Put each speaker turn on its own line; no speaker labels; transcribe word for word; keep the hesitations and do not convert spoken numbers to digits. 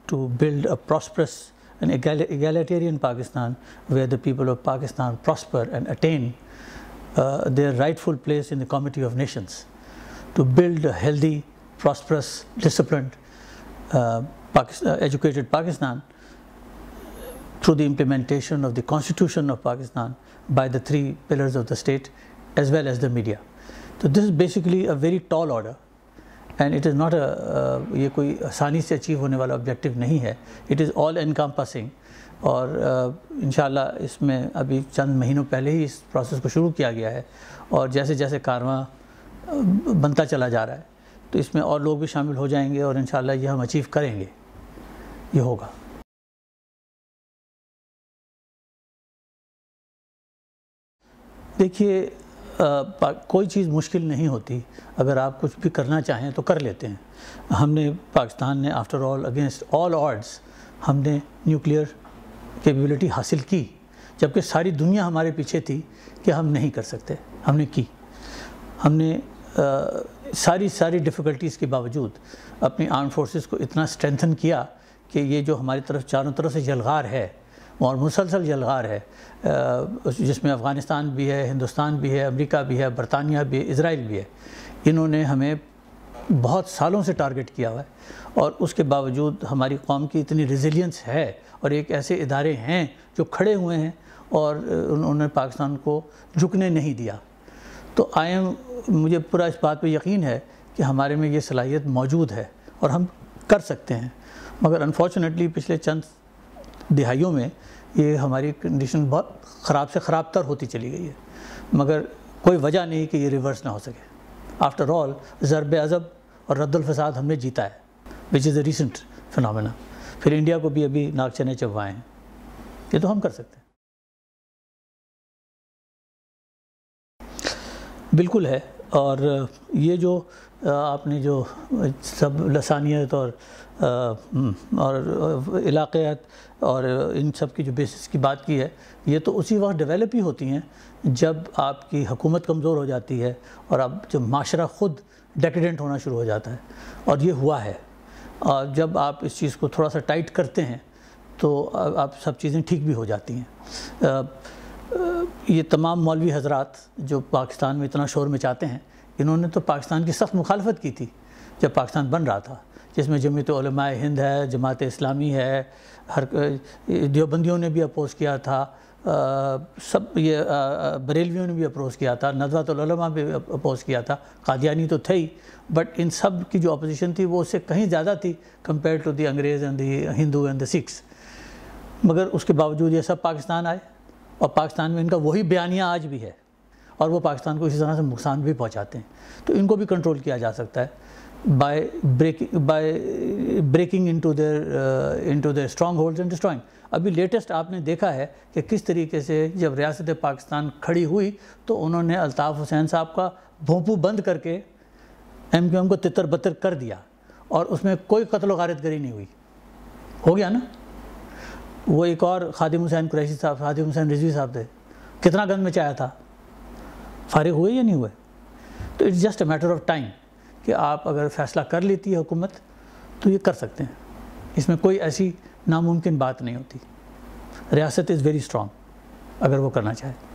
to build a prosperous and egalitarian Pakistan where the people of Pakistan prosper and attain uh, their rightful place in the Committee of Nations, to build a healthy, prosperous, disciplined, uh, Pakistan, educated Pakistan through the implementation of the Constitution of Pakistan by the three pillars of the state as well as the media. So this is basically a very tall order, and it is not a uh, یہ کوئی آسانی سے achieve ہونے والا objective نہیں ہے. It is all encompassing, اور انشاءاللہ اس میں ابھی چند مہینوں پہلے ہی اس پروسیس کو شروع کیا گیا ہے، اور جیسے جیسے کارواں بنتا چلا جا رہا ہے تو اس میں اور لوگ بھی شامل ہو جائیں گے، اور انشاءاللہ یہ ہم اچیو کریں گے، یہ ہوگا. دیکھیے کوئی چیز مشکل نہیں ہوتی، اگر آپ کچھ بھی کرنا چاہیں تو کر لیتے ہیں. ہم نے پاکستان نے after all against all odds ہم نے نیوکلیئر کیپیبلٹی حاصل کی، جبکہ ساری دنیا ہمارے پیچھے تھی کہ ہم نہیں کر سکتے. ہم نے کی، ہم نے ساری ساری ڈیفیکلٹیز کے باوجود اپنی آرم فورسز کو اتنا اسٹرینتھن کیا کہ یہ جو ہماری طرف چاروں طرف سے یلغار ہے اور مسلسل یلغار ہے، جس میں افغانستان بھی ہے، ہندوستان بھی ہے، امریکہ بھی ہے، برطانیہ بھی ہے، اسرائیل بھی ہے، انہوں نے ہمیں بہت سالوں سے ٹارگٹ کیا ہوا ہے، اور اس کے باوجود ہماری قوم کی اتنی ریزیلینس ہے، اور ایک ایسے ادارے ہیں جو کھڑے ہوئے ہیں اور انہوں نے پاکستان کو جھکنے نہیں دیا. تو آئی ایم مجھے پورا اس بات پہ یقین ہے کہ ہمارے میں یہ صلاحیت موجود ہے اور ہم کر سکتے ہیں، مگر انفارچونیٹلی پچھلے چند دہائیوں میں یہ ہماری کنڈیشن بہت خراب سے خراب تر ہوتی چلی گئی ہے، مگر کوئی وجہ نہیں کہ یہ ریورس نہ ہو سکے. آفٹر آل ضرب عضب اور رد الفساد ہم نے جیتا ہے، which is a recent phenomena. پھر انڈیا کو بھی ابھی ناک چنے چبوائے ہیں، یہ تو ہم کر سکتے ہیں. بالکل ہے، اور یہ جو آپ نے جو سب لسانیت اور اور علاقیات اور ان سب کی جو بیسس کی بات کی ہے، یہ تو اسی وقت ڈیولپ ہی ہوتی ہیں جب آپ کی حکومت کمزور ہو جاتی ہے اور اب جب معاشرہ خود ڈیکیڈنٹ ہونا شروع ہو جاتا ہے، اور یہ ہوا ہے. اور جب آپ اس چیز کو تھوڑا سا ٹائٹ کرتے ہیں تو آپ سب چیزیں ٹھیک بھی ہو جاتی ہیں. یہ تمام مولوی حضرات جو پاکستان میں اتنا شور مچاتے ہیں، انہوں نے تو پاکستان کی سخت مخالفت کی تھی جب پاکستان بن رہا تھا، جس میں جمعیت علماء ہند ہے، جماعت اسلامی ہے، ہر دیوبندیوں نے بھی اپوز کیا تھا، سب یہ بریلویوں نے بھی اپوز کیا تھا، ندوۃ العلماء بھی اپوز کیا تھا. قادیانی تو تھے ہی، بٹ ان سب کی جو اپوزیشن تھی وہ اس سے کہیں زیادہ تھی کمپیئر ٹو دی انگریز and the Hindu and the Sikhs. مگر اس کے باوجود یہ سب پاکستان آئے، اور پاکستان میں ان کا وہی بیانیہ آج بھی ہے، اور وہ پاکستان کو اسی طرح سے نقصان بھی پہنچاتے ہیں. تو ان کو بھی کنٹرول کیا جا سکتا ہے by breaking by breaking into there into there strongholds and destroying. ابھی لیٹسٹ آپ نے دیکھا ہے کہ کس طریقے سے جب ریاست پاکستان کھڑی ہوئی تو انہوں نے الطاف حسین صاحب کا بھونپو بند کر کے ایم کیو ایم کو تتر بتر کر دیا، اور اس میں کوئی قتل و غارت گری نہیں ہوئی. ہو گیا نا. وہ ایک اور خادم حسین قریشی صاحب، خادم حسین رضوی صاحب تھے، کتنا گند مچایا تھا، فارغ ہوئے یا نہیں ہوئے؟ تو it's just a matter of time کہ آپ اگر فیصلہ کر لیتی ہے حکومت تو یہ کر سکتے ہیں. اس میں کوئی ایسی ناممکن بات نہیں ہوتی. ریاست از ویری اسٹرانگ اگر وہ کرنا چاہے.